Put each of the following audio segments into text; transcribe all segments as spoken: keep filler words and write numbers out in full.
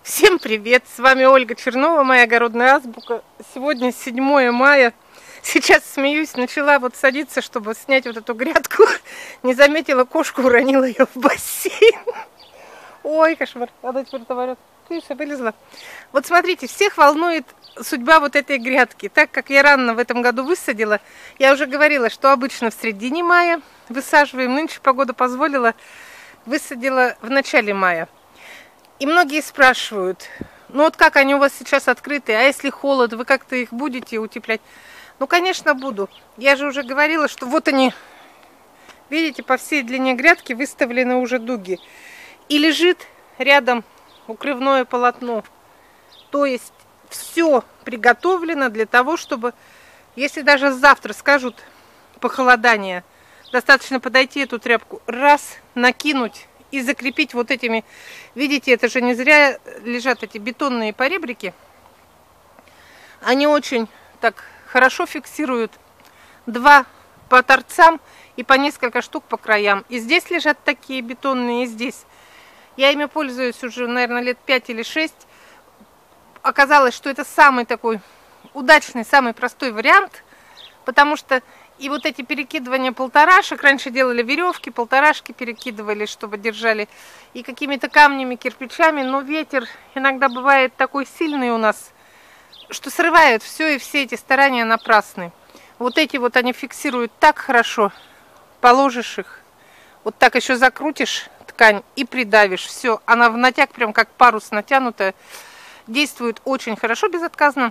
Всем привет! С вами Ольга Чернова, моя огородная азбука. Сегодня седьмое мая. Сейчас смеюсь, начала вот садиться, чтобы снять вот эту грядку. Не заметила кошку, уронила ее в бассейн. Ой, кошмар. Она теперь товарит. Крыша вылезла. Вот смотрите, всех волнует судьба вот этой грядки. Так как я рано в этом году высадила, я уже говорила, что обычно в середине мая высаживаем. Нынче погода позволила, высадила в начале мая. И многие спрашивают, ну вот как они у вас сейчас открыты, а если холод, вы как-то их будете утеплять? Ну, конечно, буду. Я же уже говорила, что вот они, видите, по всей длине грядки выставлены уже дуги. И лежит рядом укрывное полотно. То есть все приготовлено для того, чтобы, если даже завтра скажут похолодание, достаточно подойти эту тряпку, раз, накинуть и закрепить вот этими, видите, это же не зря лежат эти бетонные поребрики. Они очень так хорошо фиксируют, два по торцам и по несколько штук по краям. И здесь лежат такие бетонные, и здесь. Я ими пользуюсь уже, наверное, лет пять или шесть. Оказалось, что это самый такой удачный, самый простой вариант, потому что и вот эти перекидывания полторашек, раньше делали веревки, полторашки перекидывали, чтобы держали, и какими-то камнями, кирпичами, но ветер иногда бывает такой сильный у нас, что срывает все, и все эти старания напрасны. Вот эти вот они фиксируют так хорошо, положишь их, вот так еще закрутишь ткань и придавишь, все, она в натяг прям как парус натянутая, действует очень хорошо, безотказно.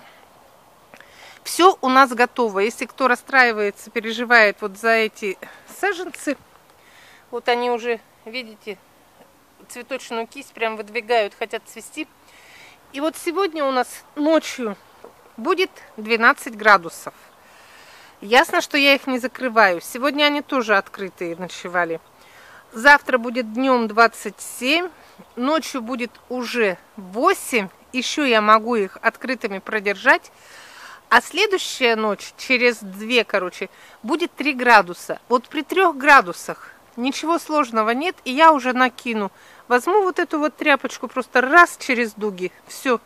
Все у нас готово. Если кто расстраивается, переживает вот за эти саженцы, вот они уже, видите, цветочную кисть прям выдвигают, хотят цвести. И вот сегодня у нас ночью будет двенадцать градусов. Ясно, что я их не закрываю. Сегодня они тоже открытые ночевали. Завтра будет днем двадцать семь, ночью будет уже восемь. Еще я могу их открытыми продержать. А следующая ночь, через две, короче, будет три градуса. Вот при трех градусах ничего сложного нет, и я уже накину. Возьму вот эту вот тряпочку, просто раз через дуги, все.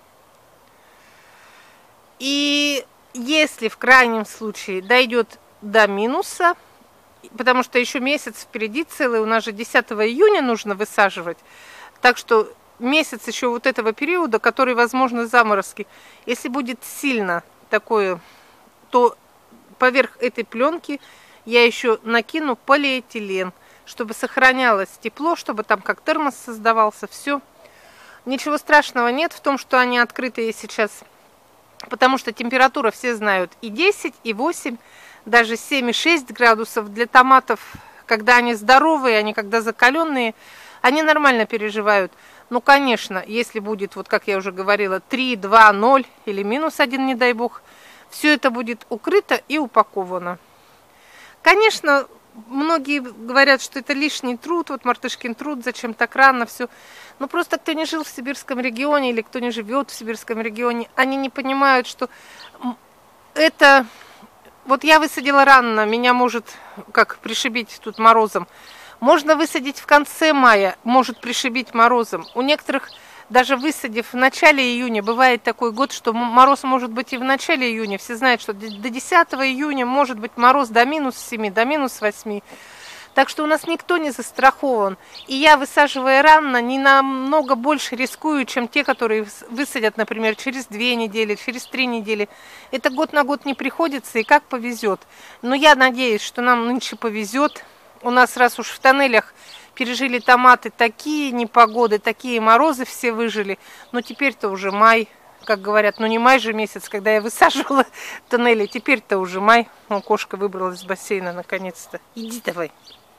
И если в крайнем случае дойдет до минуса, потому что еще месяц впереди целый, у нас же десятого июня нужно высаживать, так что месяц еще вот этого периода, который, возможно, заморозки, если будет сильно такое, то поверх этой пленки я еще накину полиэтилен, чтобы сохранялось тепло, чтобы там как термос создавался, все. Ничего страшного нет в том, что они открытые сейчас, потому что температура, все знают, и десять, и восемь, даже семь и шесть градусов для томатов, когда они здоровые, они когда закаленные, они нормально переживают. Ну, конечно, если будет, вот как я уже говорила, три, два, ноль или минус один, не дай бог, все это будет укрыто и упаковано. Конечно, многие говорят, что это лишний труд, вот мартышкин труд, зачем так рано все. Но просто кто не жил в сибирском регионе или кто не живет в сибирском регионе, они не понимают, что это... Вот я высадила рано, меня может как пришибить тут морозом. Можно высадить в конце мая, может пришибить морозом. У некоторых, даже высадив в начале июня, бывает такой год, что мороз может быть и в начале июня. Все знают, что до десятого июня может быть мороз до минус семи, до минус восьми. Так что у нас никто не застрахован. И я, высаживая рано, не намного больше рискую, чем те, которые высадят, например, через две недели, через три недели. Это год на год не приходится, и как повезет. Но я надеюсь, что нам нынче повезет. У нас, раз уж в тоннелях пережили томаты такие непогоды, такие морозы, все выжили. Но теперь-то уже май, как говорят, ну не май же месяц, когда я высаживала тоннели. Теперь-то уже май. О, кошка выбралась из бассейна наконец-то. Иди давай.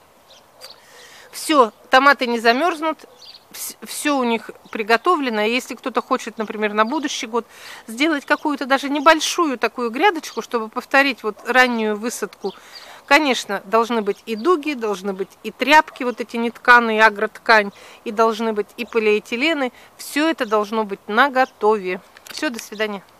Все, томаты не замерзнут. Все у них приготовлено. Если кто-то хочет, например, на будущий год сделать какую-то даже небольшую такую грядочку, чтобы повторить вот раннюю высадку, конечно, должны быть и дуги, должны быть и тряпки, вот эти нетканые, агроткань, и должны быть и полиэтилены. Все это должно быть наготове. Все, до свидания.